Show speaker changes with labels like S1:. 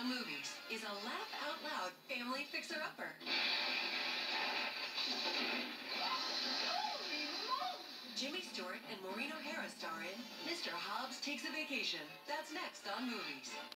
S1: on Movies is a laugh-out-loud family fixer-upper. Jimmy Stewart and Maureen O'Hara star in Mr. Hobbs Takes a Vacation. That's next on Movies.